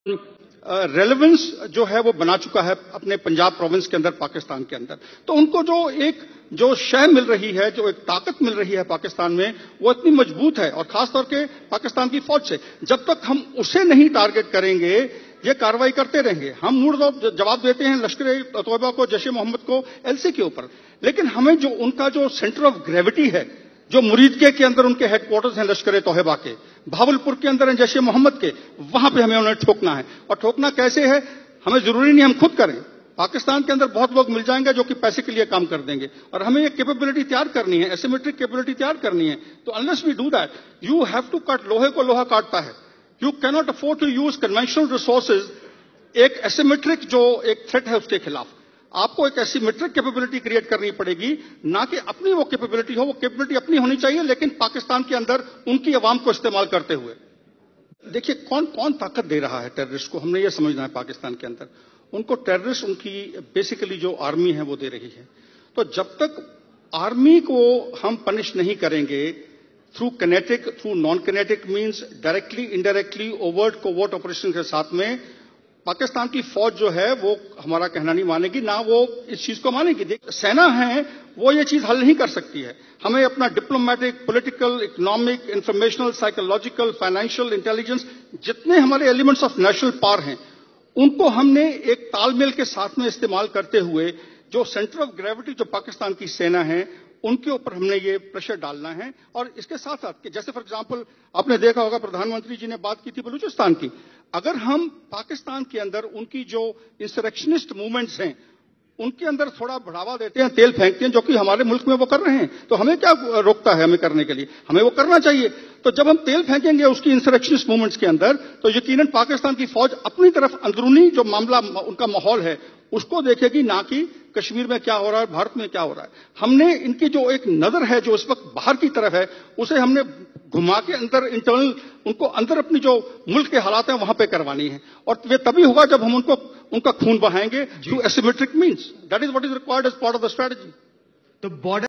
Relevance जो है वो बना चुका है अपने पंजाब प्रोविंस के अंदर, पाकिस्तान के अंदर। तो उनको जो शय मिल रही है, जो एक ताकत मिल रही है पाकिस्तान में, वो इतनी मजबूत है, और खासतौर के पाकिस्तान की फौज से। जब तक हम उसे नहीं टारगेट करेंगे, ये कार्रवाई करते रहेंगे। हम मूड जवाब देते हैं लश्कर तोयबा को, जैश ए मोहम्मद को, एलसी के ऊपर, लेकिन हमें जो उनका जो सेंटर ऑफ ग्रेविटी है, जो मुरीदके के अंदर उनके हेडक्वार्टर्स हैं लश्कर तोयबा के, भावलपुर के अंदर हैं जैश ए मोहम्मद के, वहां पे हमें उन्हें ठोकना है। और ठोकना कैसे है, हमें जरूरी नहीं हम खुद करें, पाकिस्तान के अंदर बहुत लोग मिल जाएंगे जो कि पैसे के लिए काम कर देंगे, और हमें ये कैपेबिलिटी तैयार करनी है, एसिमेट्रिक कैपेबिलिटी तैयार करनी है। तो unless we do that, you have to cut, लोहे को लोहा काटता है। You cannot afford to use conventional resources एक एसिमेट्रिक जो एक थ्रेट है उसके खिलाफ। आपको एक एसिमेट्रिक कैपेबिलिटी क्रिएट करनी पड़ेगी, ना कि अपनी वो कैपेबिलिटी हो। वो कैपेबिलिटी अपनी होनी चाहिए, लेकिन पाकिस्तान के अंदर उनकी आवाम को इस्तेमाल करते हुए। देखिए, कौन कौन ताकत दे रहा है टेररिस्ट को, हमने ये समझना है। पाकिस्तान के अंदर उनको टेररिस्ट, उनकी बेसिकली जो आर्मी है वो दे रही है। तो जब तक आर्मी को हम पनिश नहीं करेंगे through kinetic, through non kinetic means, directly, indirectly, overt covert operation के साथ में, पाकिस्तान की फौज जो है वो हमारा कहना नहीं मानेगी, ना वो इस चीज को मानेगी। सेना है वो ये चीज हल नहीं कर सकती है। हमें अपना diplomatic, political, economic, informational, psychological, financial intelligence, जितने हमारे एलिमेंट्स ऑफ नेशनल पावर हैं, उनको हमने एक तालमेल के साथ में इस्तेमाल करते हुए, जो सेंटर ऑफ ग्रेविटी जो पाकिस्तान की सेना है, उनके ऊपर हमने ये प्रेशर डालना है। और इसके साथ साथ, जैसे फॉर एग्जांपल आपने देखा होगा प्रधानमंत्री जी ने बात की थी बलूचिस्तान की। अगर हम पाकिस्तान के अंदर उनकी जो इंसरेक्शनिस्ट मूवमेंट्स हैं उनके अंदर थोड़ा बढ़ावा देते हैं, तेल फेंकते हैं, जो कि हमारे मुल्क में वो कर रहे हैं, तो हमें क्या रोकता है हमें करने के लिए? हमें वो करना चाहिए। तो जब हम तेल फेंकेंगे उसकी इंसरेक्शनिस्ट मूवमेंट्स के अंदर, तो यकीनन पाकिस्तान की फौज अपनी तरफ अंदरूनी जो मामला उनका माहौल है उसको देखेगी, ना कि कश्मीर में क्या हो रहा है, भारत में क्या हो रहा है। हमने इनकी जो एक नजर है जो इस वक्त बाहर की तरफ है, उसे हमने घुमा के अंदर इंटरनल, उनको अंदर अपनी जो मुल्क के हालात हैं वहां पे करवानी है। और वे तभी होगा जब हम उनका खून बहाएंगे through asymmetric means. That is what is required as part of the strategy. तो बॉर्डर